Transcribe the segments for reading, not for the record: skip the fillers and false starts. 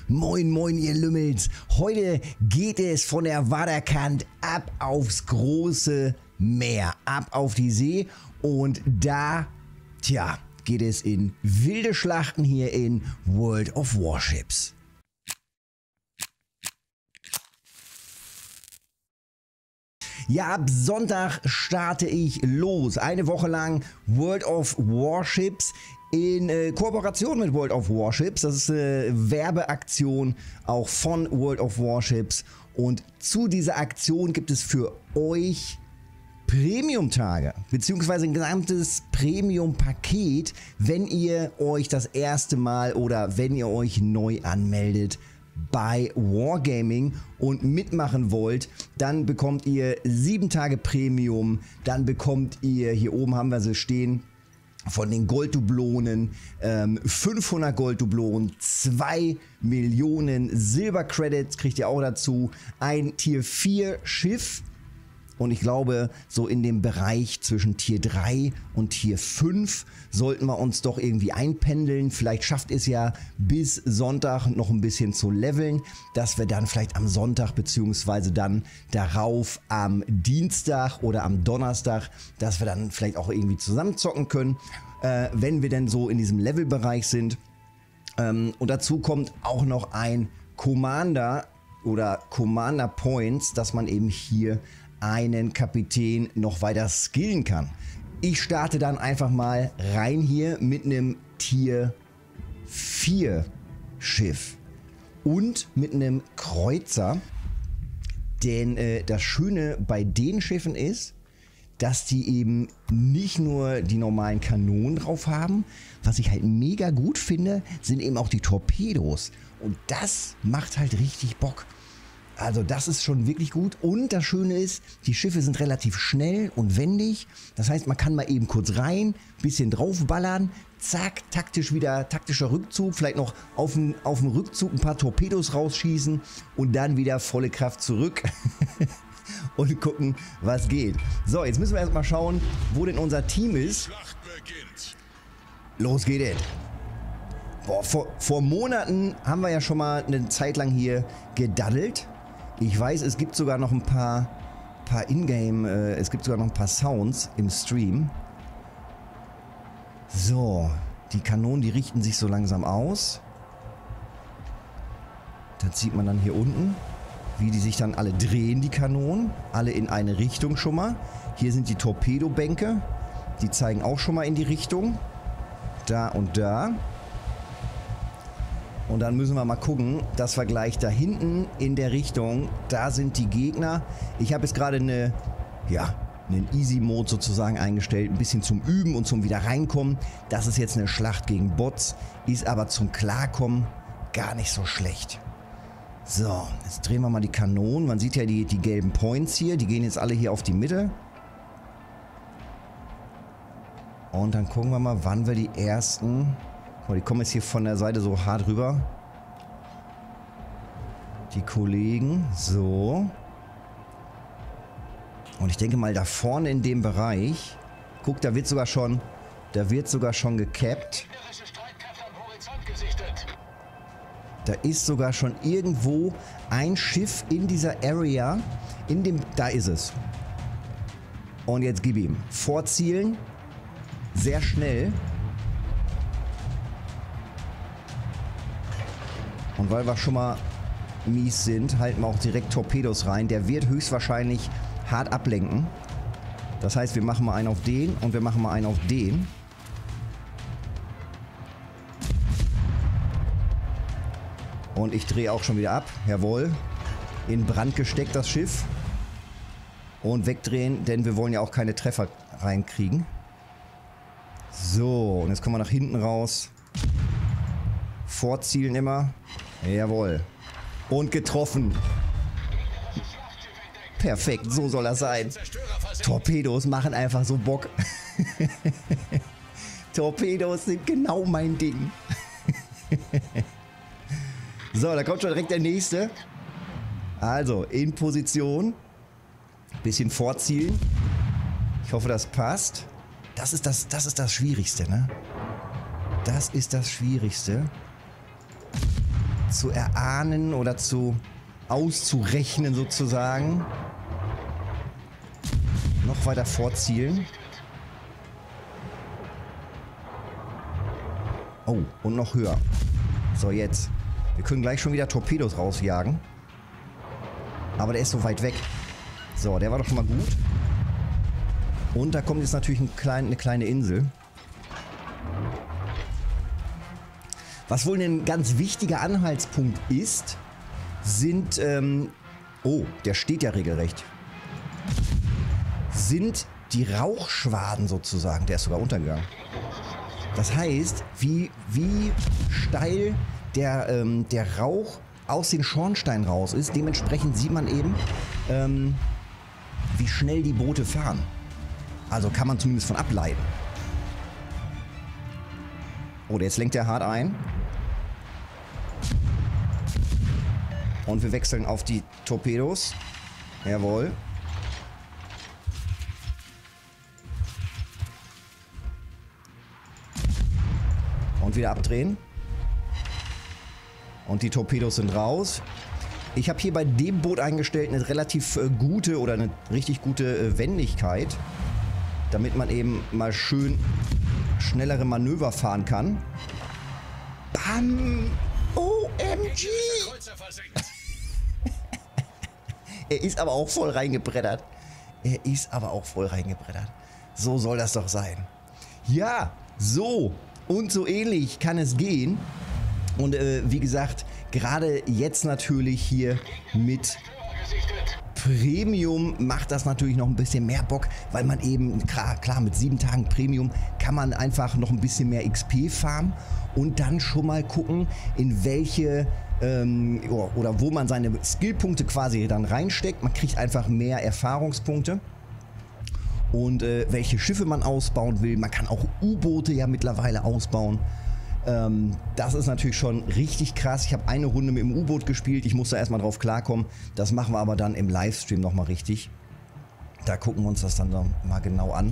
Moin moin ihr Lümmels, heute geht es von der Waderkant ab aufs große Meer, ab auf die See und da, geht es in wilde Schlachten hier in World of Warships. Ja, ab Sonntag starte ich los. Eine Woche lang World of Warships in Kooperation mit World of Warships. Das ist eine Werbeaktion auch von World of Warships. Und zu dieser Aktion gibt es für euch Premium-Tage, beziehungsweise ein gesamtes Premium-Paket, wenn ihr euch das erste Mal oder wenn ihr euch neu anmeldet bei Wargaming und mitmachen wollt, dann bekommt ihr 7 Tage Premium, dann bekommt ihr, hier oben haben wir sie stehen, von den Golddublonen 500 Golddublonen, 2 Millionen Silbercredits kriegt ihr auch dazu, ein Tier 4 Schiff. Und ich glaube, so in dem Bereich zwischen Tier 3 und Tier 5 sollten wir uns doch irgendwie einpendeln. Vielleicht schafft es ja bis Sonntag noch ein bisschen zu leveln, dass wir dann vielleicht am Sonntag beziehungsweise dann darauf am Dienstag oder am Donnerstag, dass wir dann vielleicht auch irgendwie zusammen zocken können, wenn wir denn so in diesem Levelbereich sind. Und dazu kommt auch noch ein Commander oder Commander Points, dass man eben hier einen Kapitän noch weiter skillen kann. Ich starte dann einfach mal rein hier mit einem Tier 4 Schiff und mit einem Kreuzer, denn das Schöne bei den Schiffen ist, dass die eben nicht nur die normalen Kanonen drauf haben, was ich halt mega gut finde, sind eben auch die Torpedos und das macht halt richtig Bock. Also das ist schon wirklich gut und das Schöne ist, die Schiffe sind relativ schnell und wendig. Das heißt, man kann mal eben kurz rein, bisschen draufballern, zack, taktischer Rückzug, vielleicht noch auf dem Rückzug ein paar Torpedos rausschießen und dann wieder volle Kraft zurück und gucken, was geht. So, jetzt müssen wir erstmal schauen, wo denn unser Team ist. Los geht es. Boah, vor Monaten haben wir ja schon mal eine Zeit lang hier gedaddelt. Ich weiß, es gibt sogar noch ein paar Ingame, es gibt sogar noch ein paar Sounds im Stream. So, die Kanonen, die richten sich so langsam aus. Das sieht man dann hier unten, wie die sich dann alle drehen, die Kanonen. Alle in eine Richtung schon mal. Hier sind die Torpedobänke, die zeigen auch schon mal in die Richtung. Da und da. Und dann müssen wir mal gucken, dass wir gleich da hinten in der Richtung, da sind die Gegner. Ich habe jetzt gerade einen Easy-Mode sozusagen eingestellt, ein bisschen zum Üben und zum wieder reinkommen. Das ist jetzt eine Schlacht gegen Bots, ist aber zum Klarkommen gar nicht so schlecht. So, jetzt drehen wir mal die Kanonen. Man sieht ja die gelben Points hier, die gehen jetzt alle hier auf die Mitte. Und dann gucken wir mal, wann wir die ersten... Die kommen jetzt hier von der Seite so hart rüber. Die Kollegen. So. Und ich denke mal, da vorne in dem Bereich. Guck, da wird sogar schon gekappt. Da ist sogar schon irgendwo ein Schiff in dieser Area. Da ist es. Und jetzt gib ihm. Vorzielen. Sehr schnell. Und weil wir schon mal mies sind, halten wir auch direkt Torpedos rein. Der wird höchstwahrscheinlich hart ablenken. Das heißt, wir machen mal einen auf den und wir machen mal einen auf den. Und ich drehe auch schon wieder ab. Jawohl. In Brand gesteckt das Schiff. Und wegdrehen, denn wir wollen ja auch keine Treffer reinkriegen. So, und jetzt kommen wir nach hinten raus. Vorzielen immer. Jawohl. Und getroffen. Perfekt, so soll das sein. Torpedos machen einfach so Bock. Torpedos sind genau mein Ding. So, da kommt schon direkt der nächste. Also, in Position. Bisschen vorzielen. Ich hoffe, das passt. Das ist das Schwierigste, ne? Das ist das Schwierigste. zu erahnen oder auszurechnen sozusagen. Noch weiter vorzielen. Oh, und noch höher. So, jetzt. Wir können gleich schon wieder Torpedos rausjagen. Aber der ist so weit weg. So, der war doch schon mal gut. Und da kommt jetzt natürlich eine kleine Insel. Was wohl ein ganz wichtiger Anhaltspunkt ist, sind... oh, der steht ja regelrecht. Sind die Rauchschwaden sozusagen. Der ist sogar untergegangen. Das heißt, wie steil der Rauch aus den Schornsteinen raus ist. Dementsprechend sieht man eben, wie schnell die Boote fahren. Also kann man zumindest von ableiten. Oh, jetzt lenkt er hart ein. Und wir wechseln auf die Torpedos. Jawohl. Und wieder abdrehen. Und die Torpedos sind raus. Ich habe hier bei dem Boot eingestellt eine relativ gute oder eine richtig gute Wendigkeit. Damit man eben mal schön schnellere Manöver fahren kann. Bam! OMG! Er ist aber auch voll reingebreddert. Er ist aber auch voll reingebreddert. So soll das doch sein. Ja, so und so ähnlich kann es gehen. Und wie gesagt, gerade jetzt natürlich hier mit Premium macht das natürlich noch ein bisschen mehr Bock, weil man eben, klar, mit 7 Tagen Premium kann man einfach noch ein bisschen mehr XP farmen und dann schon mal gucken, in welche oder wo man seine Skillpunkte quasi dann reinsteckt. Man kriegt einfach mehr Erfahrungspunkte. Und welche Schiffe man ausbauen will. Man kann auch U-Boote ja mittlerweile ausbauen. Das ist natürlich schon richtig krass. Ich habe eine Runde mit dem U-Boot gespielt. Ich musste erstmal drauf klarkommen. Das machen wir aber dann im Livestream nochmal richtig. Da gucken wir uns das dann mal genau an.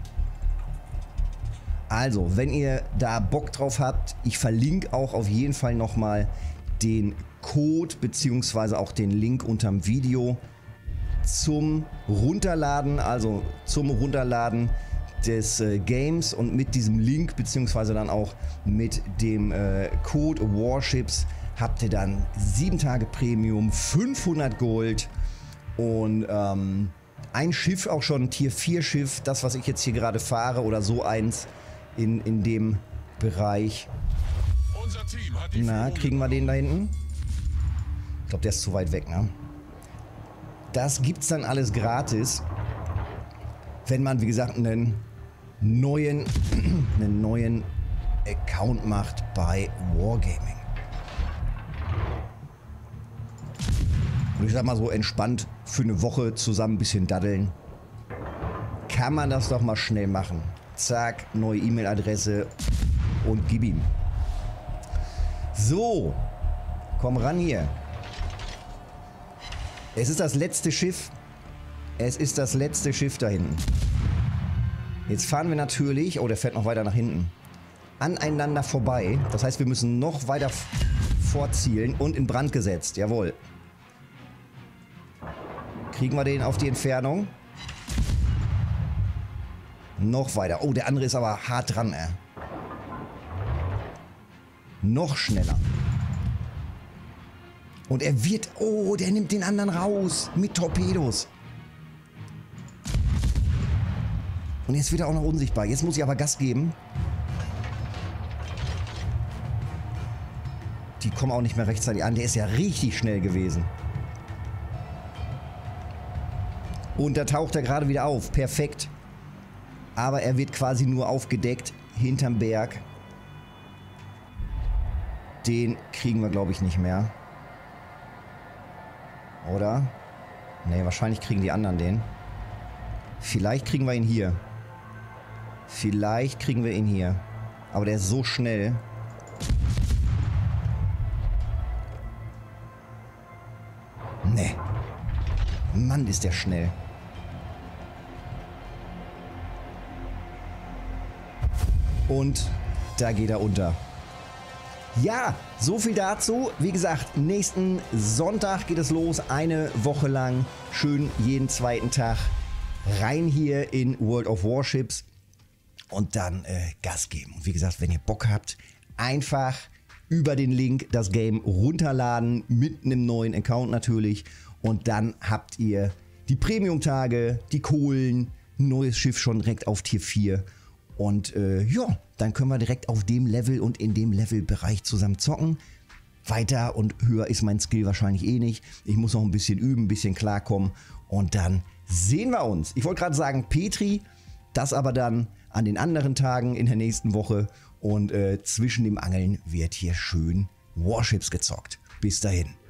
Also, wenn ihr da Bock drauf habt, ich verlinke auch auf jeden Fall nochmal den Code bzw. auch den Link unterm Video zum Runterladen, also zum Runterladen des Games, und mit diesem Link beziehungsweise dann auch mit dem Code Warships habt ihr dann 7 Tage Premium, 500 Gold und ein Schiff, auch schon ein Tier 4 Schiff, das was ich jetzt hier gerade fahre oder so eins in dem Bereich. Na, kriegen wir den da hinten? Ich glaube, der ist zu weit weg, ne? Das gibt's dann alles gratis, wenn man, wie gesagt, einen neuen Account macht bei Wargaming. Und ich sag mal so, entspannt für eine Woche zusammen ein bisschen daddeln, kann man das doch mal schnell machen. Zack, neue E-Mail-Adresse und gib ihm. So, komm ran hier. Es ist das letzte Schiff. Es ist das letzte Schiff da hinten. Jetzt fahren wir natürlich, oh, der fährt noch weiter nach hinten, aneinander vorbei. Das heißt, wir müssen noch weiter vorzielen und in Brand gesetzt. Jawohl. Kriegen wir den auf die Entfernung? Noch weiter. Oh, der andere ist aber hart dran, ey. Noch schneller. Und er wird... Oh, der nimmt den anderen raus. Mit Torpedos. Und jetzt wird er auch noch unsichtbar. Jetzt muss ich aber Gas geben. Die kommen auch nicht mehr rechtzeitig an. Der ist ja richtig schnell gewesen. Und da taucht er gerade wieder auf. Perfekt. Aber er wird quasi nur aufgedeckt hinterm Berg. Den kriegen wir, glaube ich, nicht mehr. Oder? Ne, wahrscheinlich kriegen die anderen den. Vielleicht kriegen wir ihn hier. Vielleicht kriegen wir ihn hier. Aber der ist so schnell. Ne. Mann, ist der schnell. Und da geht er unter. Ja, so viel dazu. Wie gesagt, nächsten Sonntag geht es los. Eine Woche lang schön jeden zweiten Tag rein hier in World of Warships und dann Gas geben. Und wie gesagt, wenn ihr Bock habt, einfach über den Link das Game runterladen, mit einem neuen Account natürlich. Und dann habt ihr die Premium-Tage, die Kohlen, neues Schiff schon direkt auf Tier 4. Und ja, dann können wir direkt auf dem Level und in dem Levelbereich zusammen zocken. Weiter und höher ist mein Skill wahrscheinlich eh nicht. Ich muss noch ein bisschen üben, ein bisschen klarkommen. Und dann sehen wir uns. Ich wollte gerade sagen Petri, das aber dann an den anderen Tagen in der nächsten Woche. Und zwischen dem Angeln wird hier schön Warships gezockt. Bis dahin.